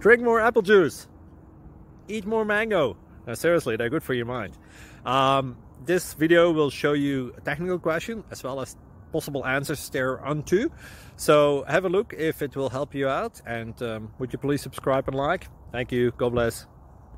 Drink more apple juice. Eat more mango. Seriously, they're good for your mind. This video will show you a technical question as well as possible answers thereunto. So have a look if it will help you out, and would you please subscribe and like? Thank you. God bless.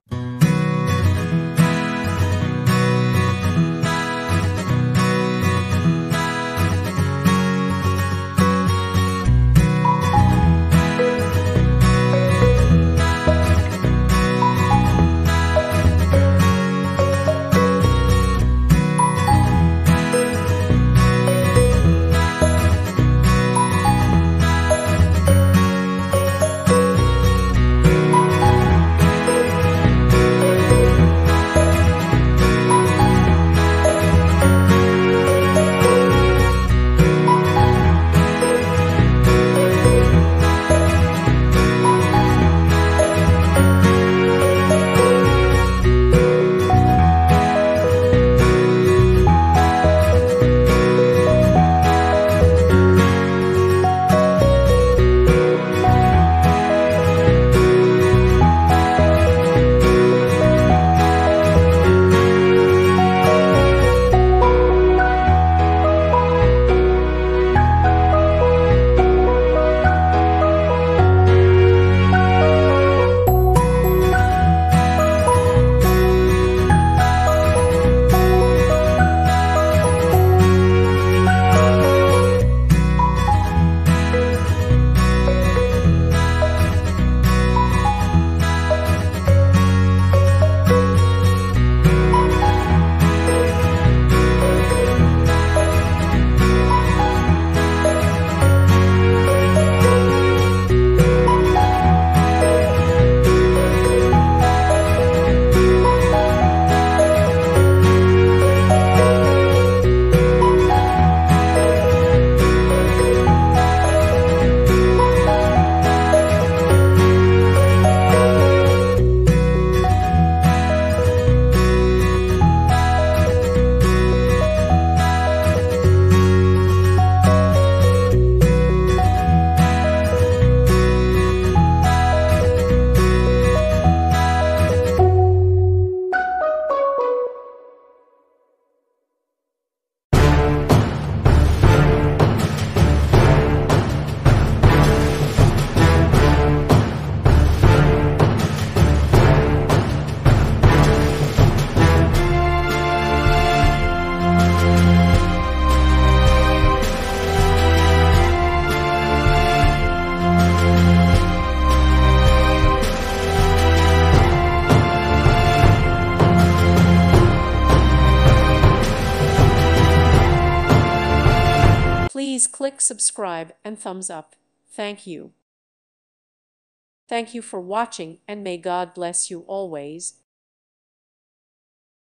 Please click subscribe and thumbs up. Thank you. Thank you for watching, and may God bless you always.